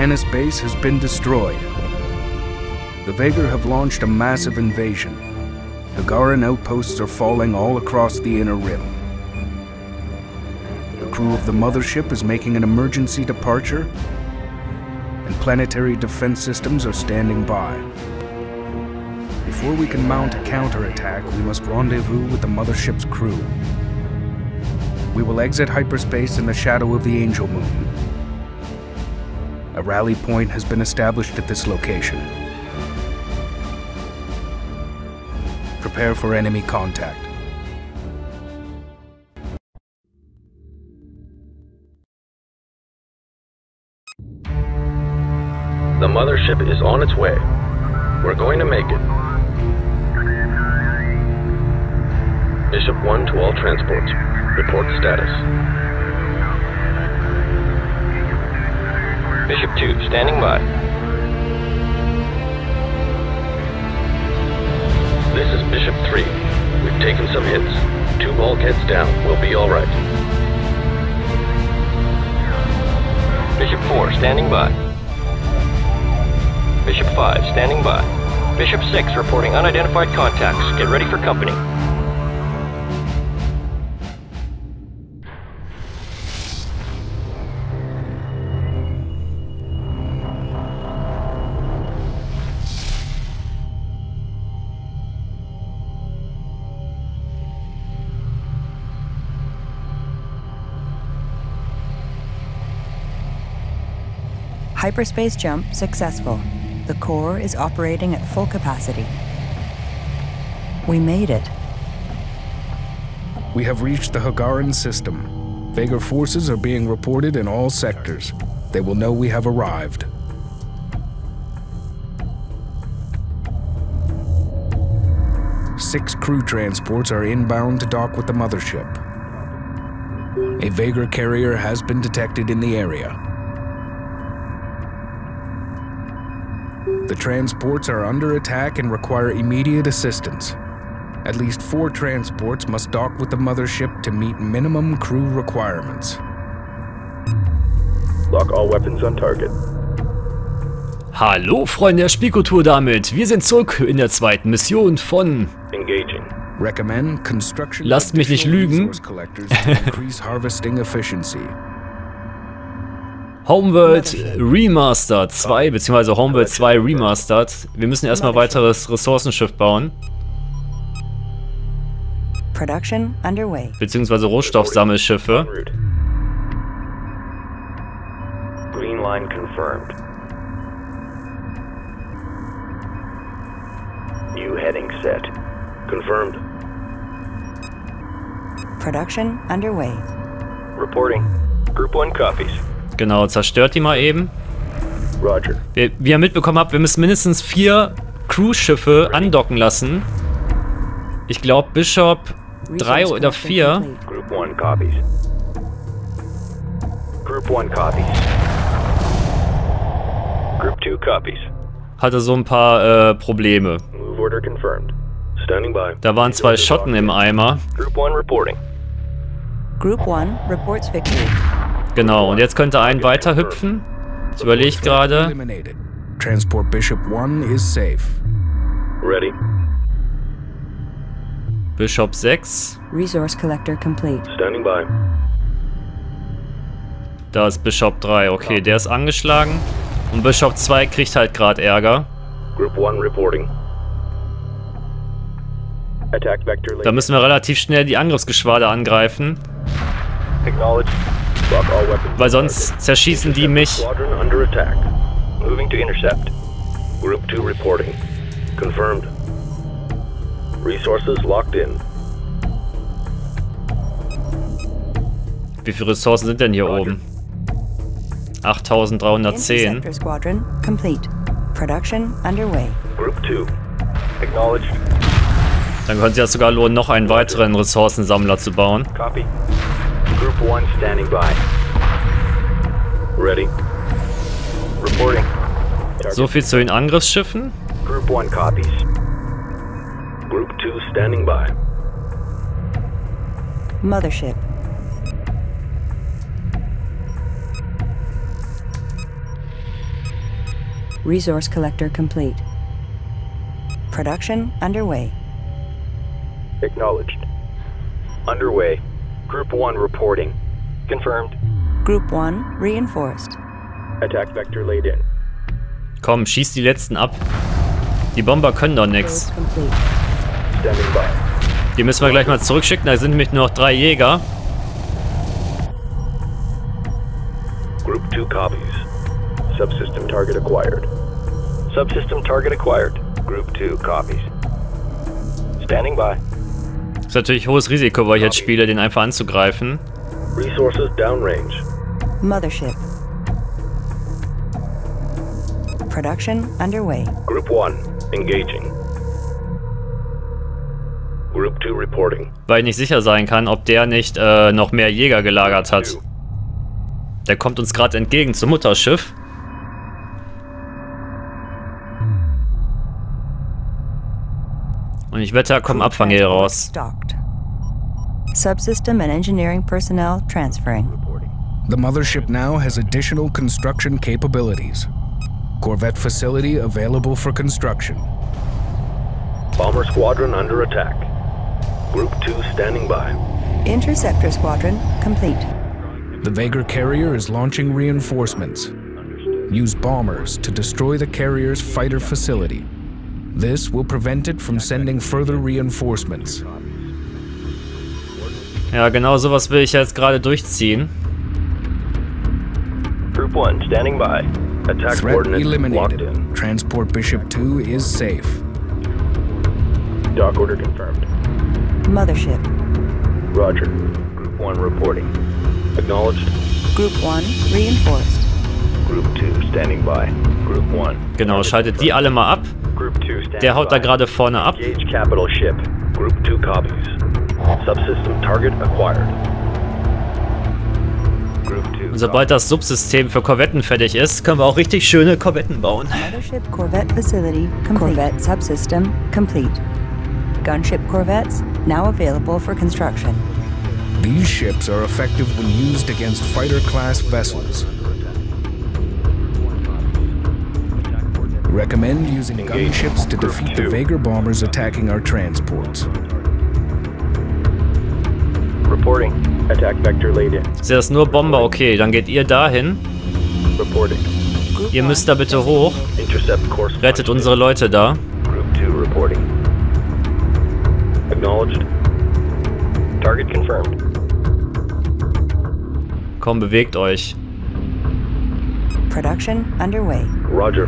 Menace base has been destroyed. The Vagar have launched a massive invasion. Hagaran outposts are falling all across the Inner Rim. The crew of the mothership is making an emergency departure, and planetary defense systems are standing by. Before we can mount a counterattack, we must rendezvous with the mothership's crew. We will exit hyperspace in the shadow of the Angel Moon. A rally point has been established at this location. Prepare for enemy contact. The mothership is on its way. We're going to make it. Bishop 1 to all transports. Report status. Bishop 2, standing by. This is Bishop 3. We've taken some hits. 2 bulkheads down. We'll be alright. Bishop 4, standing by. Bishop 5, standing by. Bishop 6, reporting unidentified contacts. Get ready for company. Hyperspace jump successful. The core is operating at full capacity. We made it. We have reached the Hagaran system. Vagar forces are being reported in all sectors. They will know we have arrived. Six crew transports are inbound to dock with the mothership. A Vagar carrier has been detected in the area. The transports are under attack and require immediate assistance. At least 4 transports must dock with the mothership to meet minimum crew requirements. Lock all weapons on target. Hallo Freunde der Spielkultur damit. Wir sind zurück in der zweiten Mission von... Engaging. Recommend construction. Lasst mich nicht lügen. Homeworld Remastered 2, beziehungsweise Homeworld 2 Remastered. Wir müssen erstmal weiteres Ressourcenschiff bauen. Production underway. Beziehungsweise Rohstoffsammelschiffe. Green line confirmed. New heading set. Confirmed. Production underway. Reporting. Group 1 copies. Genau, zerstört die mal eben. Roger. Wie ihr mitbekommen habt, wir müssen mindestens 4 Cruise-Schiffe andocken lassen. Ich glaube Bishop 3 oder 4. Group 1 copies. Group 1 copies. Group 2 copies. Hatte so ein paar Probleme. Move order confirmed. Standing by. Da waren 2 Schotten im Eimer. Group 1 reporting. Group 1 reports victory. Genau, und jetzt könnte ein weiter hüpfen. Ich überlege gerade. Transport Bishop 1 is safe. Ready. Bishop 6. Resource collector complete. Standing by. Da ist Bishop 3. Okay, der ist angeschlagen. Und Bishop 2 kriegt halt gerade Ärger. Group 1 reporting. Attack vector. Da müssen wir relativ schnell die Angriffsgeschwader angreifen. Acknowledged. Lock all weapons. Weil sonst zerschießen die mich. Squadron under attack. Moving to intercept. Group 2 reporting. Confirmed. Resources locked in. Wie viele Ressourcen sind denn hier oben? 8310. Interceptor squadron complete. Production underway. Group 2. Acknowledged. Dann könnte es ja sogar lohnen, noch einen weiteren Ressourcensammler zu bauen. Copy. Group 1 standing by. Ready. Reporting. So viel zu den Angriffsschiffen. Group 1 copies. Group 2 standing by. Mothership. Resource collector complete. Production underway. Acknowledged. Underway. Group 1 reporting. Confirmed. Group 1 reinforced. Attack vector laid in. Komm, schieß die letzten ab. Die Bomber können doch nix. Probe complete. Standing by. Die müssen wir gleich mal zurückschicken, da sind nämlich nur noch 3 Jäger. Group 2 copies. Subsystem target acquired. Subsystem target acquired. Group 2 copies. Standing by. Ist natürlich hohes Risiko, weil ich jetzt spiele, den einfach anzugreifen. Resources downrange. Mothership. Production underway. Group 1 engaging. Group 2 reporting. Weil ich nicht sicher sein kann, ob der nicht noch mehr Jäger gelagert hat. Der kommt uns gerade entgegen zum Mutterschiff. Und ich wette, da kommen Abfang hier raus. Stocked. Subsystem and engineering personnel transferring. The mothership now has additional construction capabilities. Corvette facility available for construction. Bomber squadron under attack. Group 2 standing by. Interceptor squadron complete. The Vega carrier is launching reinforcements. Use bombers to destroy the carrier's fighter facility. This will prevent it from sending further reinforcements. Ja, genau sowas will ich jetzt gerade durchziehen. Group 1 standing by. Attack Threat coordinates locked eliminated. in. Transport Bishop 2 is safe. Dock order confirmed. Mothership. Roger. Group 1 reporting. Acknowledged. Group 1 reinforced. Group 2 standing by. Group 1. Genau, schaltet die alle mal ab. Group 2 standing Der haut da by. gerade vorne ab. Engage capital ship. Group 2 copies. Subsystem target acquired. Group 2. Und sobald das Subsystem für Korvetten fertig ist, können wir auch richtig schöne Korvetten bauen. Mothership Corvette facility complete. Corvette subsystem complete. Gunship corvettes now available for construction. These ships are effective when used against fighter-class vessels. Recommend using gunships to defeat the Vega bombers attacking our transports. Reporting. Attack vector laid in. Ist das nur Bomber? Okay, dann geht ihr dahin. Reporting. Ihr müsst da bitte hoch. Intercept course. Rettet unsere Leute da. Group 2 reporting. Acknowledged. Target confirmed. Komm, bewegt euch. Production underway. Roger.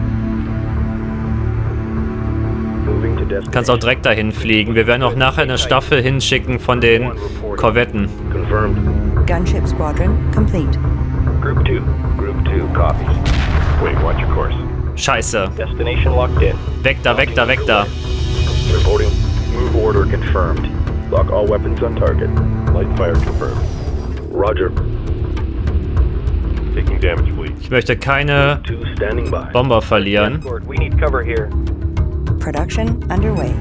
Moving to destination. Kannst auch direkt dahin fliegen. Wir werden auch nachher eine Staffel hinschicken von den Korvetten. Confirmed. Gunship squadron complete. Group 2. Group 2 copies. Wait, watch your course. Scheiße. Destination locked in. Weg da, weg da, weg da. Reporting. Move order confirmed. Lock all weapons on target. Light fire confirmed. Roger. Taking damage, please. Ich möchte keine 2 standing by. Bomber verlieren. Escort, we need cover here. Production underway.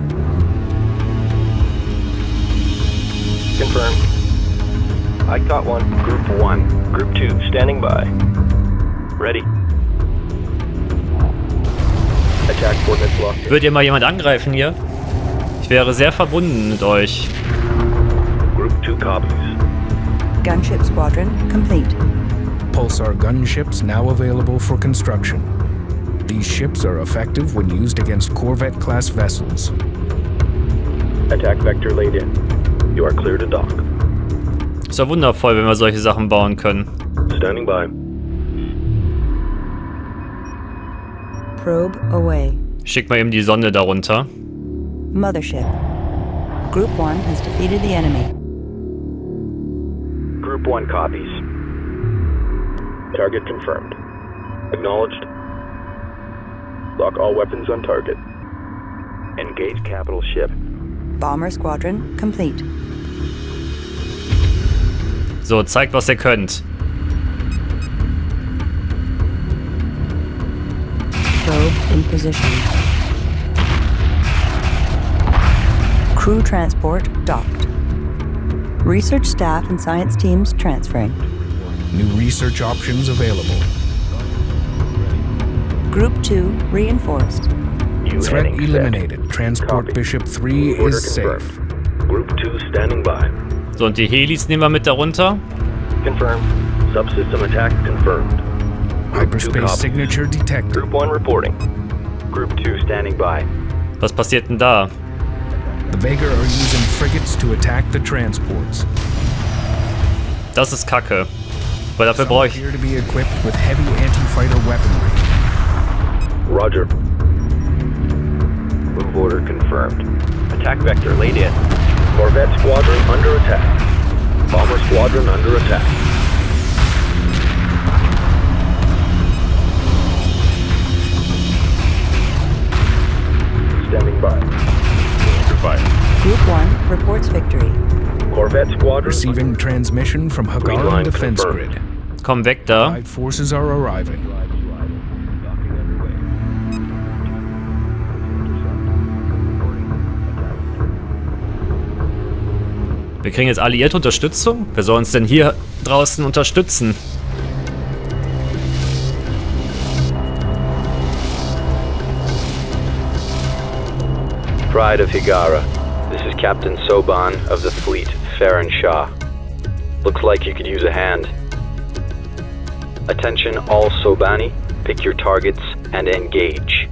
Confirmed. I caught one. Group 1. Group 2 standing by. Ready. Attack coordinates locked in. Würdet ihr mal jemand angreifen hier? Ich wäre sehr verbunden mit euch. Group 2 copies. Gunship squadron complete. Pulsar gunships now available for construction. These ships are effective when used against Corvette-class vessels. Attack vector laid in. You are clear to dock. Ist ja wundervoll, wenn wir solche Sachen bauen können. Standing by. Probe away. Schick mal eben die Sonde darunter. Mothership. Group 1 has defeated the enemy. Group 1 copies. Target confirmed. Acknowledged. Lock all weapons on target. Engage capital ship. Bomber squadron complete. So, zeigt, was ihr könnt. Probe in position. Crew transport docked. Research staff and science teams transferring. New research options available. Group 2 reinforced. Threat eliminated. Transport Bishop 3 is safe. Group 2 standing by. So, und die Helis nehmen wir mit darunter. Confirmed. Subsystem attack confirmed. Hyperspace signature detected. Group 1 reporting. Group 2 standing by. Was passiert denn da? The Vega are using frigates to attack the transports. Das ist Kacke. Weil dafür brauche ich... Appear to be equipped with heavy anti-fighter weaponry. Roger. Move order confirmed. Attack vector laid in. Corvette squadron under attack. Bomber squadron under attack. Standing by. Fire. Group 1 reports victory. Corvette squadron. Receiving transmission from Green Hagaran line Defense confirmed. Grid. Komm weg da. Allied forces are arriving. Wir kriegen jetzt alliierte Unterstützung? Wer soll uns denn hier draußen unterstützen? Pride of Higara. This is Captain Soban of the fleet, Farron Shah. Looks like you could use a hand. Attention all Sobani, pick your targets and engage.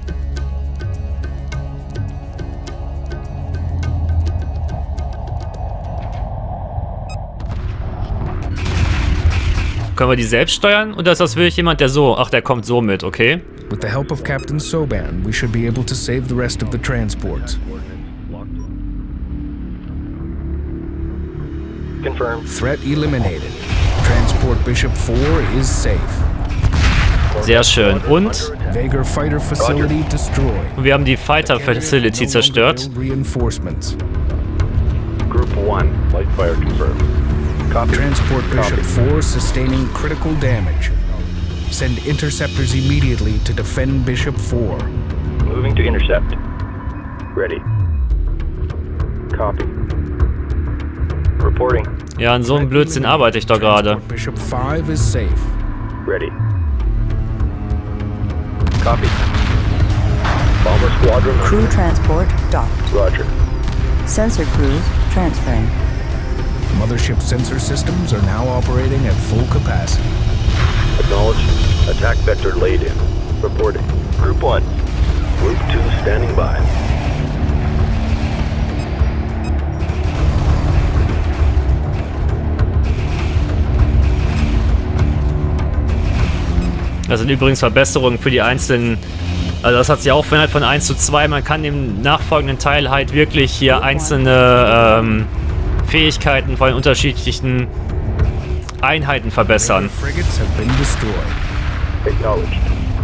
Können wir die selbst steuern? Oder ist das wirklich jemand, der so... Ach, der kommt so mit, okay? With the help of Captain Soban, we should be able to save the rest of the transports. Confirmed. Threat eliminated. Transport Bishop 4 is safe. Sehr schön. Und Vega fighter facility destroyed. wir haben die Fighter Facility zerstört. Reinforcements. Group 1, light fire confirmed. Copy. Transport Bishop 4 sustaining critical damage. Send interceptors immediately to defend Bishop 4. Moving to intercept. Ready. Copy. Reporting. Ja, an so einem Blödsinn arbeite ich doch gerade. Transport Bishop 5 is safe. Ready. Copy. Bomber squadron. Crew transport docked. Roger. Sensor crews transferring. Mothership sensor systems are now operating at full capacity. Acknowledged. Attack vector laid in. Reporting. Group 1. Group 2 standing by. Das sind übrigens Verbesserungen für die einzelnen... Also das hat sich auch verändert von 1 zu 2. Man kann im nachfolgenden Teil halt wirklich hier einzelne Fähigkeiten von den unterschiedlichen Einheiten verbessern. Frigates have been destroyed. Acknowledged.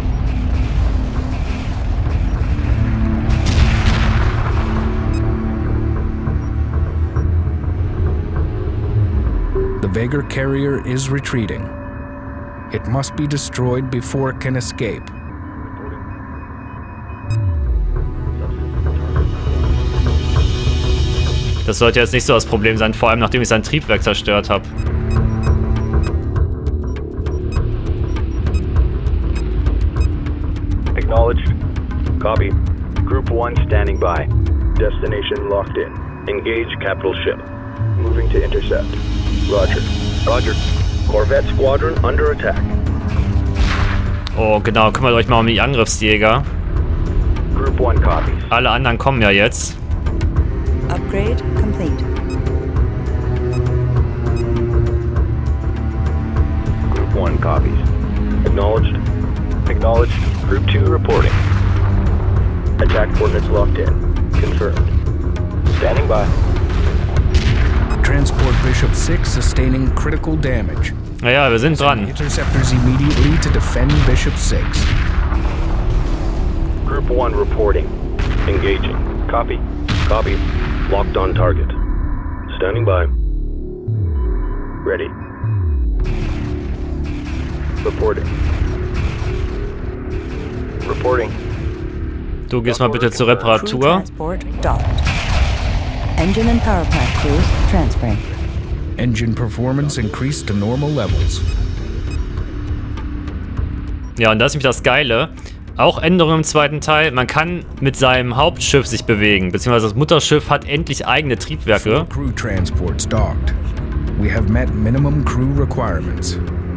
The Vega carrier is retreating. It must be destroyed before it can escape. Das sollte jetzt nicht so das Problem sein, vor allem nachdem ich sein Triebwerk zerstört habe. Acknowledged. Copy. Group 1 standing by. Destination locked in. Engage capital ship. Moving to intercept. Roger. Roger. Corvette squadron under attack. Oh, genau, kümmert euch mal um die Angriffsjäger. Group 1 copies. Alle anderen kommen ja jetzt. Upgrade complete. Group 1 copies. Acknowledged. Acknowledged. Group 2 reporting. Attack coordinates locked in. Confirmed. Standing by. Transport Bishop 6 sustaining critical damage. Naja, wir sind dran. Interceptors immediately to defend Bishop 6. Group 1 reporting. Engaging. Copy. Copy. Locked on target. Standing by. Ready. Reporting. Reporting. Du gehst mal bitte zur Crew Reparatur. transport docked. Engine and power plant crews transferring. Engine performance increased to normal levels. Ja, und das ist nämlich das Geile. Auch Änderungen im zweiten Teil. Man kann mit seinem Hauptschiff sich bewegen, beziehungsweise das Mutterschiff hat endlich eigene Triebwerke. Crew transports docked. We have met minimum crew requirements.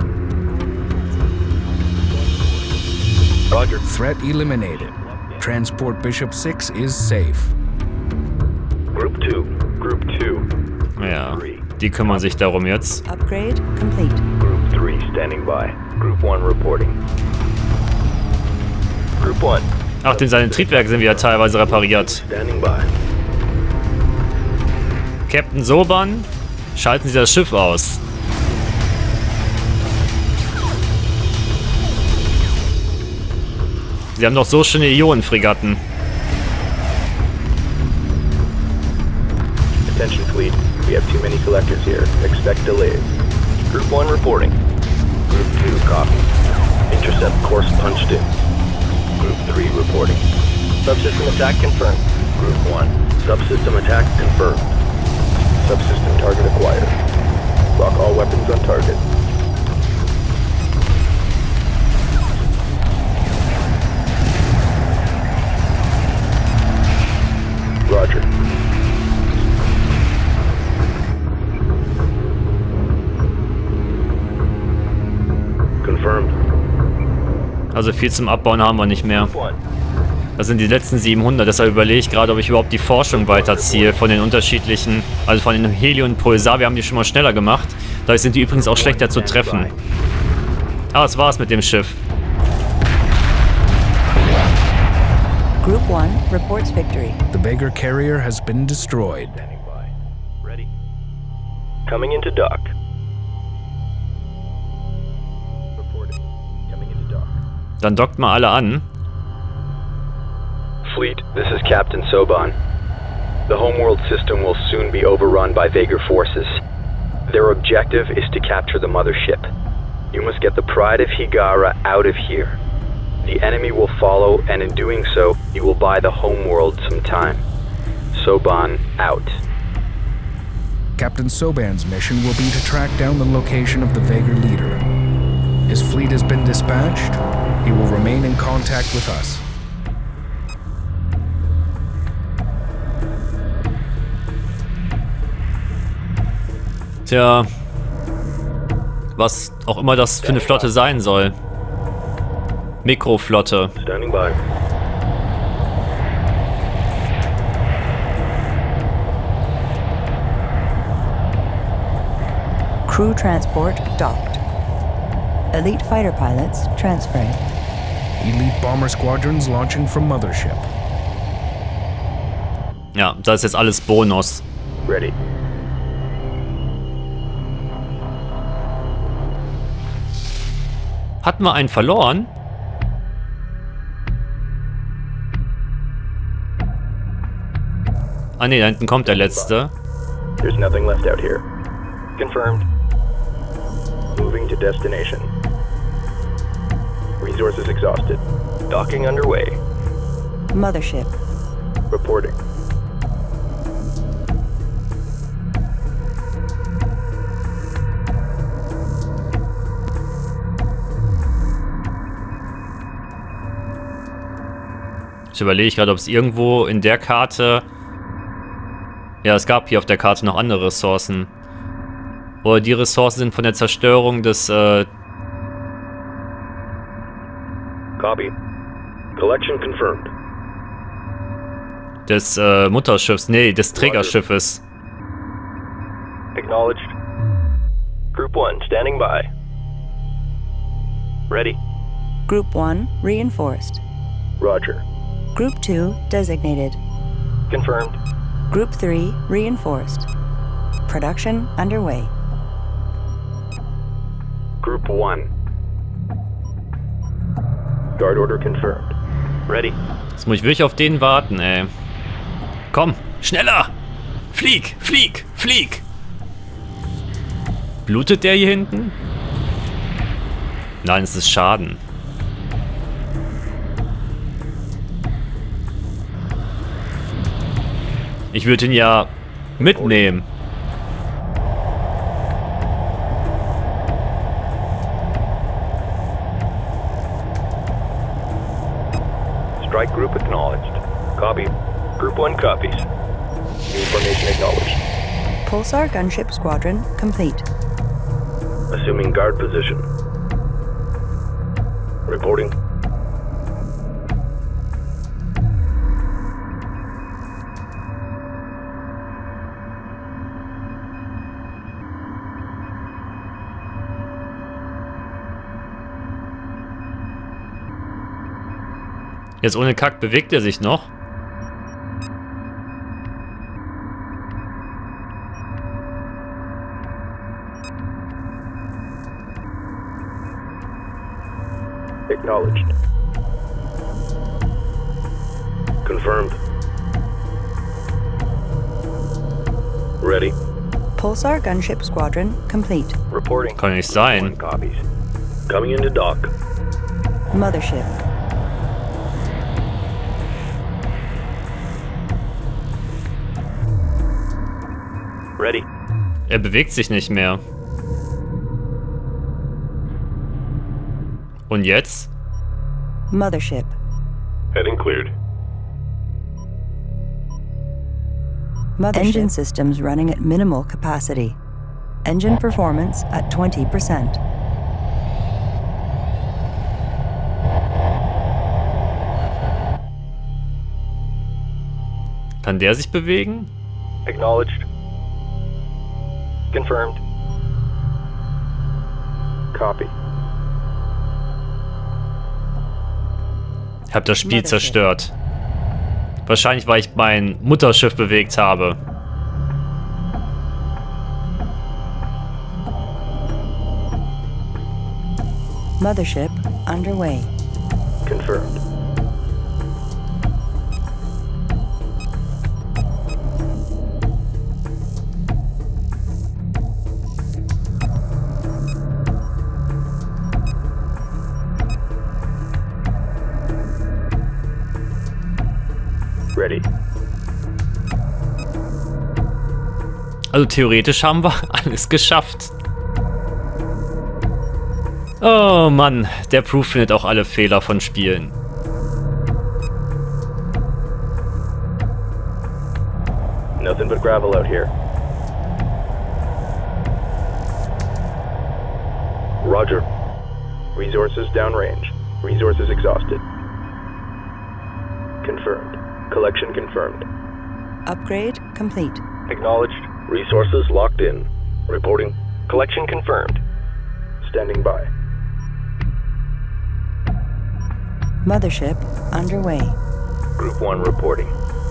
Roger. Threat eliminated. Transport Bishop 6 is safe. Group 2. Group 2. Ja, die kümmern sich darum jetzt. Upgrade complete. Group 3 standing by. Group 1 reporting. Group 1. Ach, denn seine Triebwerke sind wieder teilweise repariert. Standing by. Captain Soban, schalten Sie das Schiff aus. Sie haben doch so schöne Ionenfregatten. Attention fleet. We have too many collectors here. Expect delays. Group 1 reporting. Group 2 copy. Intercept course punched in. Group 3 reporting. Subsystem attack confirmed. Group 1. Subsystem attack confirmed. Subsystem target acquired. Lock all weapons on target. Roger. Confirmed. Also viel zum Abbauen haben wir nicht mehr. Group 1. Das sind die letzten 700, deshalb überlege ich gerade, ob ich überhaupt die Forschung weiterziehe von den unterschiedlichen, also von den Helion und Pulsar. Wir haben die schon mal schneller gemacht. Dadurch sind die übrigens auch schlechter zu treffen. Ah, das war's mit dem Schiff. Group 1 reports victory. The Vega carrier has been destroyed. Standing by. Ready. Coming into dock. Reporting. Coming into dock. Dann dockt mal alle an. Fleet, this is Captain Soban. The homeworld system will soon be overrun by Vagar forces. Their objective is to capture the mothership. You must get the Pride of Higara out of here. The enemy will follow, and in doing so, you will buy the homeworld some time. Soban out. Captain Soban's mission will be to track down the location of the Vega leader. His fleet has been dispatched. He will remain in contact with us. Tja, was auch immer das für eine Flotte sein soll. Mikroflotte. Standing by. Crew transport docked. Elite fighter pilots transferring. Elite bomber squadrons launching from Mothership. Ja, das ist jetzt alles Bonus. Ready. Hatten wir einen verloren? Ah ne, da hinten kommt der letzte. There's nothing left out here. Confirmed. Moving to destination. Resources exhausted. Docking underway. Mothership. Reporting. Ich überlege gerade, ob es irgendwo in der Karte... Ja, es gab hier auf der Karte noch andere Ressourcen. Oder die Ressourcen sind von der Zerstörung des... Copy. Collection confirmed. des Mutterschiffs, nee, des Trägerschiffes. Acknowledged. Group 1 standing by. Ready. Group 1 reinforced. Roger. Group 2 designated. Confirmed. Group 3 reinforced. Production underway. Group 1. Guard order confirmed. Ready. Jetzt muss ich wirklich auf den warten, ey. Komm, schneller! Flieg, flieg, flieg! Blutet der hier hinten? Nein, es ist Schaden. Ich würde ihn ja mitnehmen. Strike group acknowledged. Copy. Group 1 copies. New formation acknowledged. Pulsar gunship squadron complete. Assuming guard position. Reporting. Jetzt ohne Kack bewegt er sich noch. Acknowledged. Confirmed. Ready. Pulsar gunship squadron complete. Reporting. Kann nicht sein. 1 copies. Coming into dock. Mothership. Ready. Er bewegt sich nicht mehr. Und jetzt? Mothership. Heading cleared. Mothership. Engine systems running at minimal capacity. Engine performance at 20%. Kann der sich bewegen? Acknowledged. Confirmed. Copy. Ich hab das Spiel zerstört. Wahrscheinlich, weil ich mein Mutterschiff bewegt habe. Mothership underway. Confirmed. Ready. Also theoretisch haben wir alles geschafft. Oh Mann, der Proof findet auch alle Fehler von Spielen. Nothing but gravel out here. Roger. Resources downrange. Resources exhausted. Confirmed. Collection confirmed. Upgrade complete. Acknowledged. Resources locked in. Reporting. Collection confirmed. Standing by. Mothership underway. Group 1 reporting.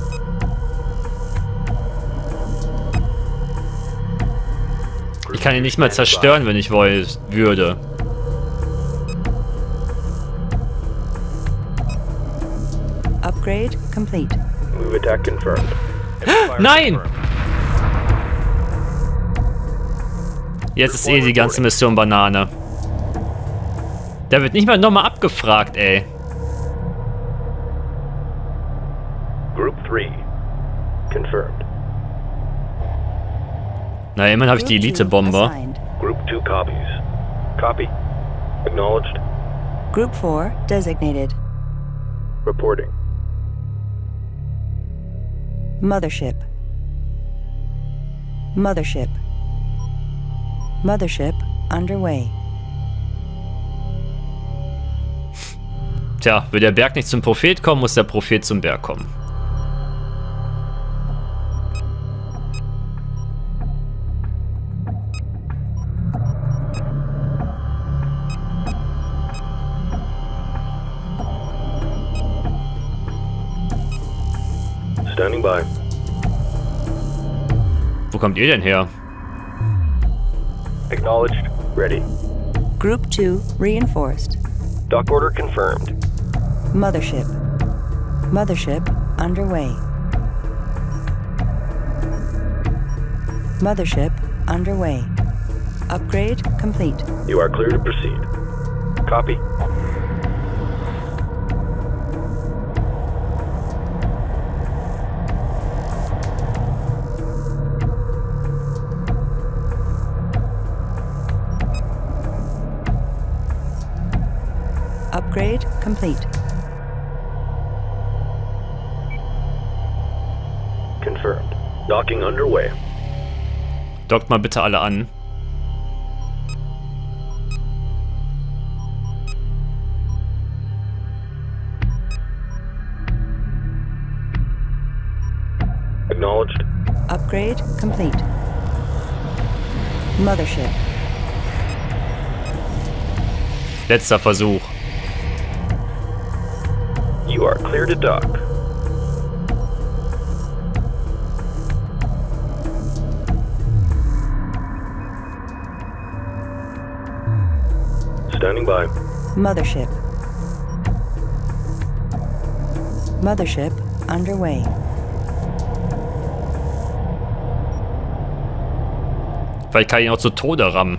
Ich kann ihn nicht mal zerstören, wenn ich würde. Upgrade complete. Move attack confirmed. Nein! Jetzt ist eh die ganze Mission Banane. Der wird nicht mal nochmal abgefragt, ey. Group 3 confirmed. Na, immerhin habe ich die Elite-Bomber. Group 2 copies. Copy. Acknowledged. Group 4 designated. Reporting. Mothership. Mothership. Mothership underway. Tja, will der Berg nicht zum Prophet kommen, muss der Prophet zum Berg kommen. Standing by. Wo kommt ihr denn her? Acknowledged. Ready. Group 2 reinforced. Dock order confirmed. Mothership. Mothership underway. Mothership underway. Upgrade complete. You are clear to proceed. Copy. Upgrade complete. Docking underway. Dockt mal bitte alle an. Acknowledged. Upgrade complete. Mothership. Letzter Versuch. You are clear to dock. Standing by. Mothership. Mothership underway. Vielleicht kann ich ihn auch zu Tode rammen.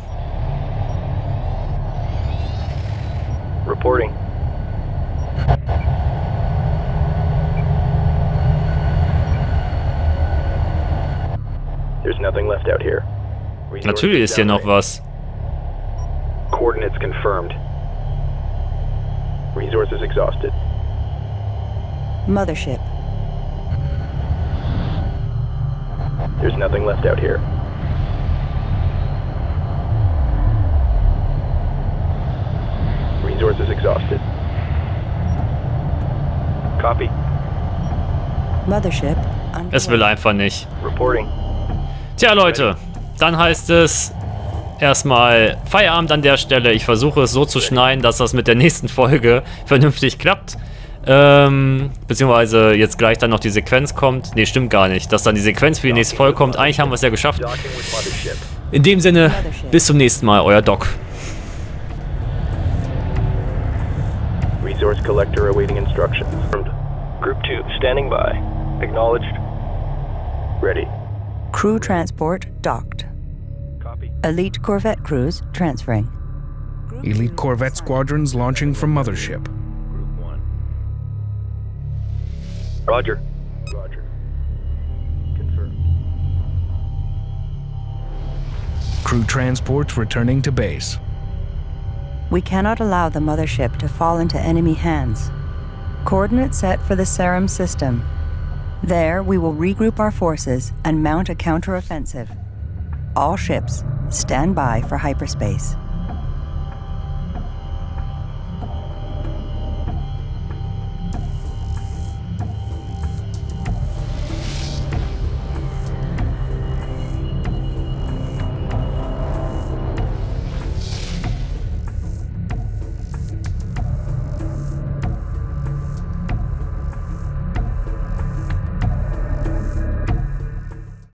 Reporting. There's nothing left out here. Natürlich ist hier noch was. Coordinates confirmed. Resources exhausted. Mothership. There's nothing left out here. Resources exhausted. Copy. Mothership Es will einfach nicht. Reporting. Tja, Leute, dann heißt es erstmal Feierabend an der Stelle. Ich versuche es so zu schneiden, dass das mit der nächsten Folge vernünftig klappt. Beziehungsweise jetzt gleich dann noch die Sequenz kommt. Ne, stimmt gar nicht. Dass dann die Sequenz für die nächste Folge kommt. Eigentlich haben wir es ja geschafft. In dem Sinne, bis zum nächsten Mal, euer Doc. Resource collector awaiting instructions. Group 2, standing by. Acknowledged. Ready. Crew transport docked. Copy. Elite Corvette crews transferring. Elite Corvette squadrons launching from Mothership. Group 1. Roger. Roger. Confirmed. Crew transports returning to base. We cannot allow the mothership to fall into enemy hands. Coordinates set for the Serum system. There, we will regroup our forces and mount a counteroffensive. All ships, stand by for hyperspace.